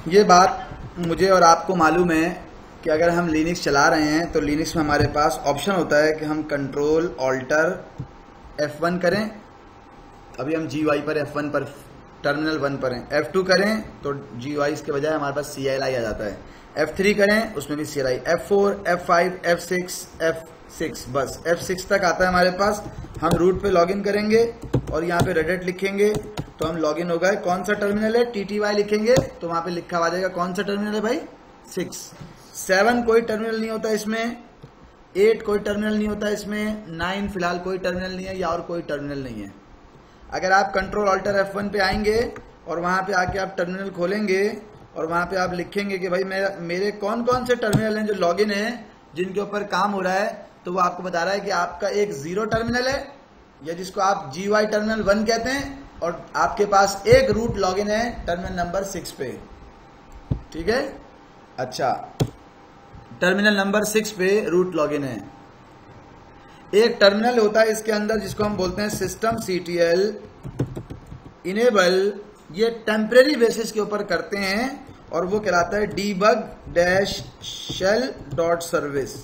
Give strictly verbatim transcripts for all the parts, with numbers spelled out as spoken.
ये बात मुझे और आपको मालूम है कि अगर हम लिनक्स चला रहे हैं तो लिनक्स में हमारे पास ऑप्शन होता है कि हम कंट्रोल ऑल्टर एफ वन करें। अभी हम जी वाई पर एफ वन पर टर्मिनल वन पर हैं। एफ टू करें तो जी वाई के बजाय हमारे पास सी एल आई आ जाता है। एफ थ्री करें उसमें भी C L I. F four, F five, F six, F six, बस एफ सिक्स तक आता है हमारे पास। हम रूट पे लॉगिन करेंगे और यहाँ पे रेडिट लिखेंगे तो हम लॉगिन हो गए। कौन सा टर्मिनल है, टी टी वाई लिखेंगे तो वहां पे लिखा आ जाएगा कौन सा टर्मिनल है भाई, सिक्स। सेवन कोई टर्मिनल नहीं होता इसमें, एट कोई टर्मिनल नहीं होता इसमें, नाइन फिलहाल कोई टर्मिनल नहीं है या और कोई टर्मिनल नहीं है। अगर आप कंट्रोल ऑल्टर एफ वन पे आएंगे और वहां पे आके आप टर्मिनल खोलेंगे और वहां पे आप लिखेंगे कि भाई मेरा मेरे कौन कौन से टर्मिनल हैं जो लॉगिन है जिनके ऊपर काम हो रहा है, तो वो आपको बता रहा है कि आपका एक जीरो टर्मिनल है या जिसको आप जी वाई टर्मिनल वन कहते हैं, और आपके पास एक रूट लॉगिन है टर्मिनल नंबर सिक्स पे। ठीक है, अच्छा, टर्मिनल नंबर सिक्स पे रूट लॉगिन है। एक टर्मिनल होता है इसके अंदर जिसको हम बोलते हैं system C T L enable. ये टेम्परेरी बेसिस के ऊपर करते हैं और वो कहलाता है debug dash shell dot service.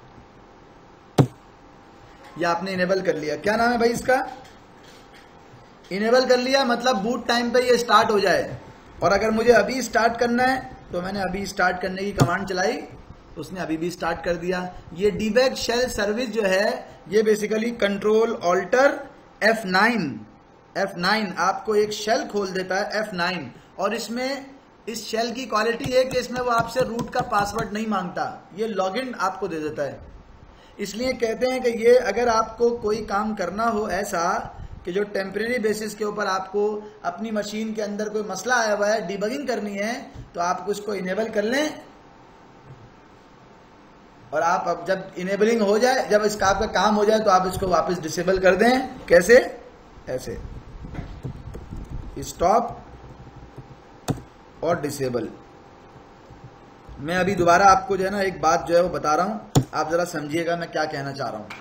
ये आपने इनेबल कर लिया। क्या नाम है भाई इसका, इनेबल कर लिया, मतलब बूट टाइम पे ये स्टार्ट हो जाए। और अगर मुझे अभी स्टार्ट करना है तो मैंने अभी स्टार्ट करने की कमांड चलाई, उसने अभी भी स्टार्ट कर दिया। ये डीबग शेल सर्विस जो है ये basically control alter F nine F nine आपको एक शेल खोल देता है एफ नाइन, और इसमें इस शेल की क्वालिटी है कि इसमें वो आपसे रूट का पासवर्ड नहीं मांगता, ये लॉगिन आपको दे देता है। इसलिए कहते हैं कि ये अगर आपको कोई काम करना हो ऐसा कि जो टेम्परेरी बेसिस के ऊपर आपको अपनी मशीन के अंदर कोई मसला आया हुआ है, डिबगिंग करनी है, तो आप उसको इनेबल कर लें और आप अब जब इनेबलिंग हो जाए, जब इसका आपका काम हो जाए तो आप इसको वापस डिसेबल कर दें। कैसे, ऐसे स्टॉप और डिसेबल। मैं अभी दोबारा आपको जो है ना एक बात जो है वो बता रहा हूं, आप जरा समझिएगा मैं क्या कहना चाह रहा हूं।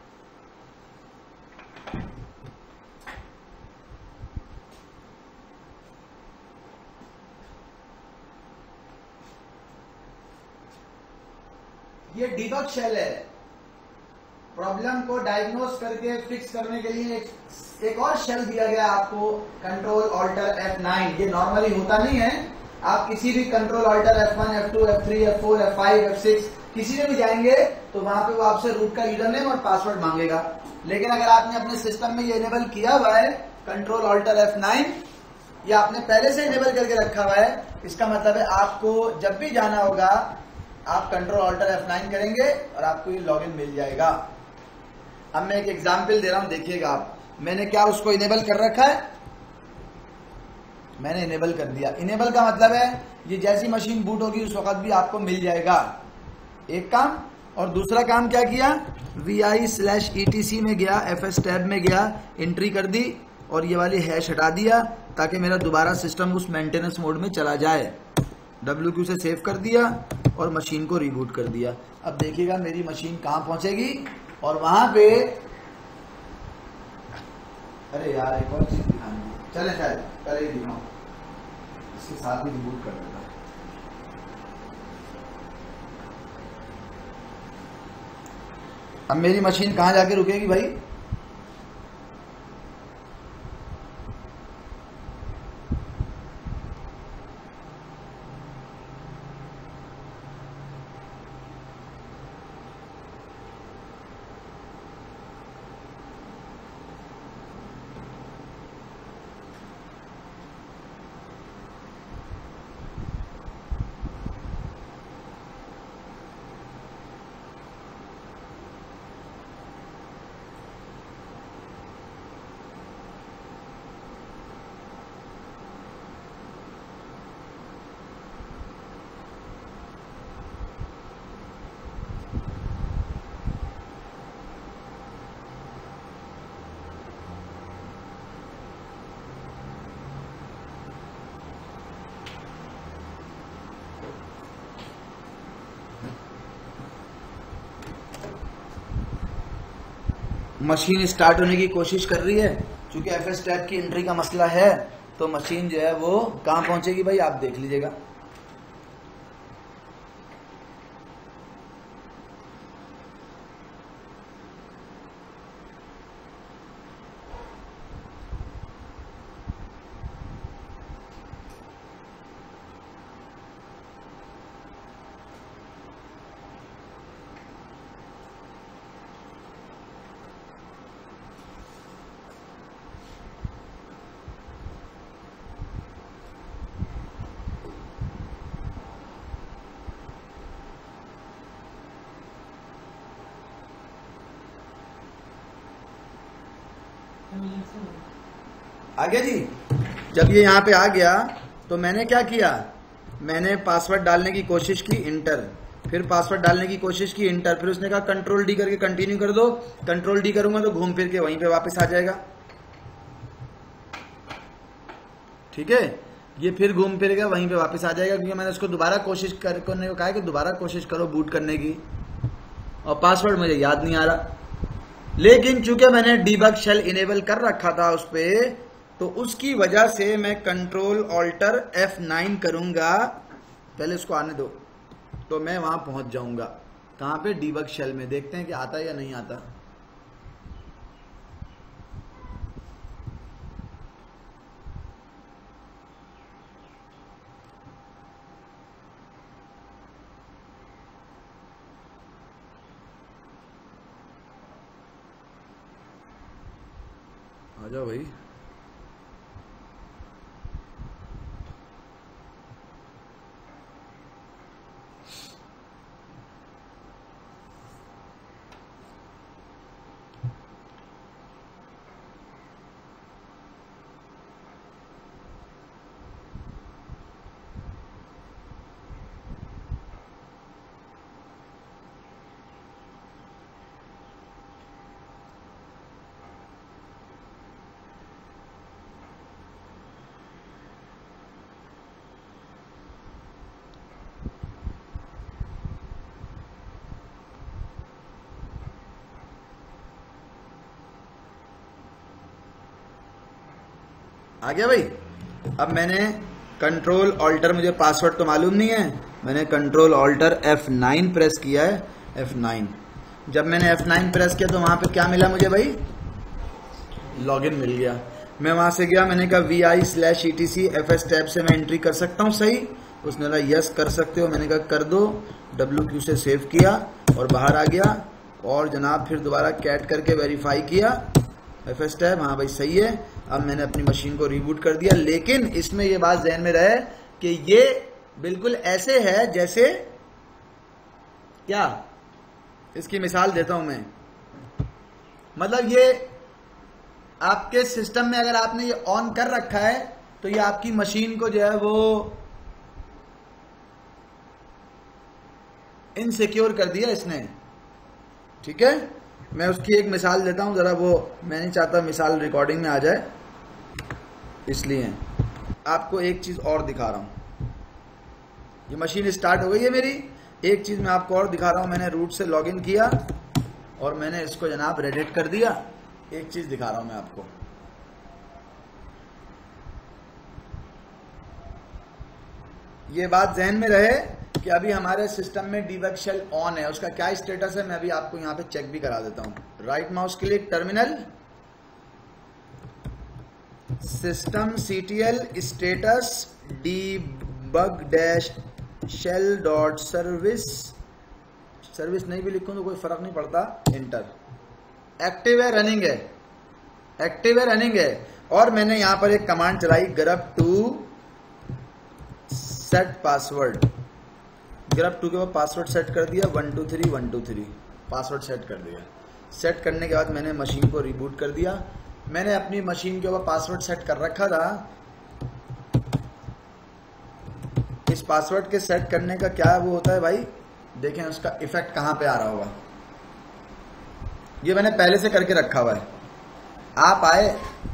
ये डीबग शेल है, प्रॉब्लम को डायग्नोस करके फिक्स करने के लिए एक, एक और शेल दिया गया आपको, कंट्रोल ऑल्टर एफ नाइन। ये नॉर्मली होता नहीं है, आप किसी भी control alter F one, F two, F three, F four, F five, F six किसी में भी जाएंगे तो वहां पे वो आपसे रूट का यूजर नेम और पासवर्ड मांगेगा। लेकिन अगर आपने अपने सिस्टम में ये इनेबल किया हुआ है कंट्रोल ऑल्टर एफ नाइन, या आपने पहले से इनेबल करके रखा हुआ है, इसका मतलब है आपको जब भी जाना होगा आप कंट्रोल ऑल्टर एफ नाइन करेंगे और आपको ये लॉगिन मिल जाएगा। अब मैं एक एग्जांपल दे रहा हूं, देखिएगा आप। मैंने क्या उसको इनेबल कर रखा है, मैंने इनेबल कर दिया। इनेबल का मतलब है ये जैसी मशीन बूट होगी उस वक्त भी आपको मिल जाएगा, एक काम। और दूसरा काम क्या किया, V I slash E T C में गया, एफ एस टैब में गया, एंट्री कर दी और ये वाली हैश हटा दिया ताकि मेरा दोबारा सिस्टम उस मेंटेनेंस मोड में चला जाए। डब्ल्यू क्यू से सेव कर दिया और मशीन को रिबूट कर दिया। अब देखिएगा मेरी मशीन कहां पहुंचेगी और वहां पे, अरे यार एक और चीज दिखानी, चले शायद पहले ही दिखाऊं, इसके साथ ही रिबूट कर देता। अब मेरी मशीन कहां जाके रुकेगी भाई, मशीन स्टार्ट होने की कोशिश कर रही है। चूंकि एफ एस टैग की एंट्री का मसला है तो मशीन जो है वो कहां पहुंचेगी भाई, आप देख लीजिएगा। आ गया जी। जब ये यहाँ पे आ गया तो मैंने क्या किया, मैंने पासवर्ड डालने की कोशिश की, इंटर, फिर पासवर्ड डालने की कोशिश की, इंटर, फिर उसने कहा कंट्रोल डी करके कंटिन्यू कर दो। कंट्रोल डी करूंगा तो घूम फिर के वहीं पे वापस आ जाएगा। ठीक है, ये फिर घूम फिर के वहीं पे वापस आ जाएगा, क्योंकि मैंने उसको दोबारा कोशिश करने को कहा कि दोबारा कोशिश करो बूट करने की, और पासवर्ड मुझे याद नहीं आ रहा। लेकिन चूंकि मैंने डीबग शेल इनेबल कर रखा था उस पे, तो उसकी वजह से मैं कंट्रोल ऑल्टर एफ नाइन करूंगा, पहले उसको आने दो, तो मैं वहां पहुंच जाऊंगा। कहां पे? डीबग शेल में। देखते हैं कि आता है या नहीं आता। आ जाओ भाई। आ गया भाई। अब मैंने कंट्रोल ऑल्टर, मुझे पासवर्ड तो मालूम नहीं है, मैंने control alter F nine press किया है, एफ नाइन। जब मैंने एफ नाइन प्रेस किया तो वहां पे क्या मिला मुझे भाई? लॉगिन मिल गया। मैं वहां से गया, मैंने कहा V I slash E T C F S tab से मैं एंट्री कर सकता हूँ सही? उसने कहा यस कर सकते हो। मैंने कहा कर दो, डब्ल्यू क्यू से सेव किया और बाहर आ गया, और जनाब फिर दोबारा कैट करके वेरीफाई किया एफ एस टैब, हाँ भाई सही है। अब मैंने अपनी मशीन को रीबूट कर दिया। लेकिन इसमें यह बात ध्यान में रहे कि ये बिल्कुल ऐसे है जैसे, क्या इसकी मिसाल देता हूं मैं, मतलब ये आपके सिस्टम में अगर आपने ये ऑन कर रखा है तो ये आपकी मशीन को जो है वो इनसिक्योर कर दिया इसने। ठीक है, मैं उसकी एक मिसाल देता हूं जरा, वो मैं नहीं चाहता मिसाल रिकॉर्डिंग में आ जाए, इसलिए आपको एक चीज और दिखा रहा हूं। ये मशीन स्टार्ट हो गई है मेरी। एक चीज मैं आपको और दिखा रहा हूं, मैंने रूट से लॉगिन किया और मैंने इसको जनाब रेडिट कर दिया। एक चीज दिखा रहा हूं मैं आपको, ये बात ध्यान में रहे कि अभी हमारे सिस्टम में डीबग शेल ऑन है। उसका क्या स्टेटस है मैं अभी आपको यहां पे चेक भी करा देता हूं। Right mouse click, terminal, system CTL status debug dash shell dot service, service नहीं भी लिखूं तो कोई फर्क नहीं पड़ता, इंटर। एक्टिव है, रनिंग है, एक्टिव है, रनिंग है। और मैंने यहां पर एक कमांड चलाई, grub two set password. Grub two के बाद पासवर्ड सेट कर दिया, one two three one two three password set कर दिया। सेट करने के बाद मैंने मशीन को रिबूट कर दिया। मैंने अपनी मशीन के ऊपर पासवर्ड सेट कर रखा था। इस पासवर्ड के सेट करने का क्या वो होता है भाई, देखें उसका इफेक्ट कहां पे आ रहा होगा। ये मैंने पहले से करके रखा हुआ है। आप आए,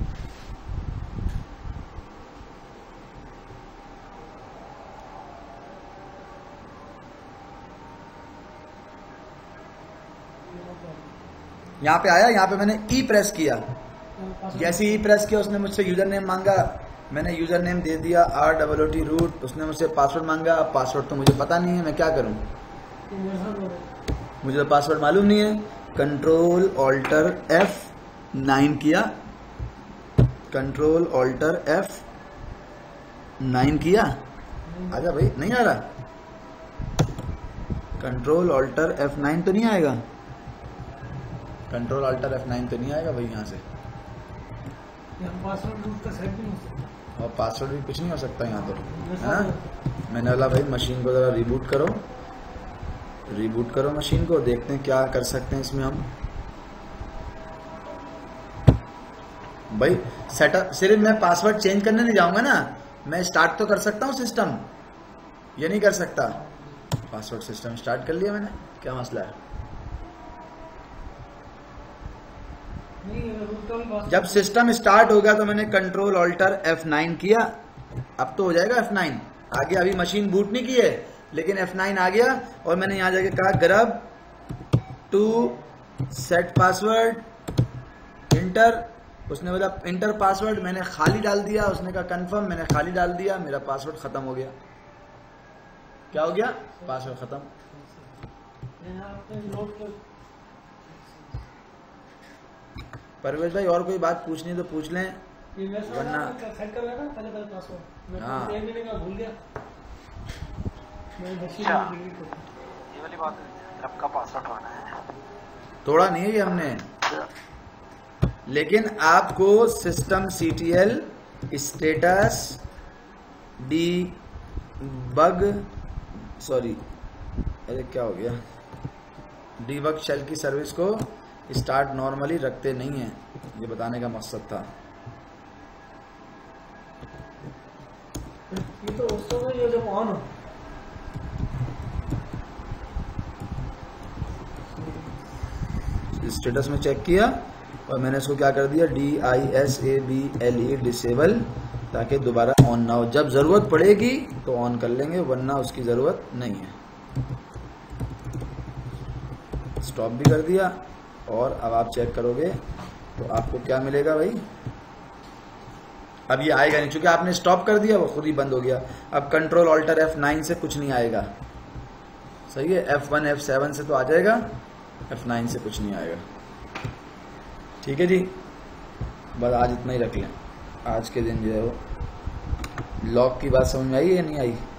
यहां पे आया, यहां पे मैंने ई प्रेस किया। जैसे ई प्रेस किया उसने मुझसे यूजर नेम मांगा, मैंने यूजर नेम दे दिया R double O T root. उसने मुझसे पासवर्ड मांगा, अब पासवर्ड तो मुझे पता नहीं है, मैं क्या करूं, मुझे तो पासवर्ड मालूम नहीं है। कंट्रोल ऑल्टर एफ नाइन किया, कंट्रोल ऑल्टर एफ नाइन किया, आजा भाई, नहीं आ रहा। कंट्रोल ऑल्टर एफ नाइन तो नहीं आएगा, कंट्रोल ऑल्टर एफ नाइन तो नहीं आएगा भाई यहाँ से। पासवर्ड रूट का सेट भी नहीं हो सकता, और पासवर्ड भी कुछ नहीं हो सकता यहाँ तो, हाँ। मैंने बोला भाई मशीन को जरा रिबूट करो, रिबूट करो मशीन को, देखते हैं क्या कर सकते हैं इसमें हम। भाई सेटअप सिर्फ मैं पासवर्ड चेंज करने नहीं जाऊंगा ना, मैं स्टार्ट तो कर सकता हूँ सिस्टम, ये नहीं कर सकता। पासवर्ड सिस्टम स्टार्ट कर लिया मैंने, क्या मसला है? जब सिस्टम स्टार्ट हो गया तो मैंने कंट्रोल ऑल्टर एफ नाइन किया, अब तो हो जाएगा एफ नाइन। आगे अभी मशीन बूट नहीं की है, लेकिन एफ नाइन आ गया और मैंने यहां जाके कहा grub two set password enter, उसने बोला इंटर पासवर्ड, मैंने खाली डाल दिया, उसने कहा कंफर्म, मैंने खाली डाल दिया, मेरा पासवर्ड खत्म हो गया। क्या हो गया? पासवर्ड खत्म। परवेश भाई और कोई बात पूछनी तो पूछ लें, वरना हाँ ये वाली बात आपका पासवर्ड होना है, थोड़ा नहीं है ये हमने, लेकिन आपको system CTL status D bug sorry अरे क्या हो गया डीबग शेल की सर्विस को स्टार्ट नॉर्मली रखते नहीं है, ये बताने का मकसद था। ये तो उस समय ये जब ऑन हो स्टेटस में चेक किया और मैंने इसको क्या कर दिया, D I S A B L E disable, ताकि दोबारा ऑन ना हो। जब जरूरत पड़ेगी तो ऑन कर लेंगे, वरना उसकी जरूरत नहीं है। स्टॉप भी कर दिया और अब आप चेक करोगे तो आपको क्या मिलेगा भाई, अब ये आएगा नहीं, चूंकि आपने स्टॉप कर दिया वो खुद ही बंद हो गया। अब कंट्रोल ऑल्टर एफ नाइन से कुछ नहीं आएगा, सही है। एफ वन एफ सेवन से तो आ जाएगा, एफ नाइन से कुछ नहीं आएगा। ठीक है जी, बस आज इतना ही रख लें। आज के दिन जो है वो लॉक की बात समझ में आई या नहीं आई?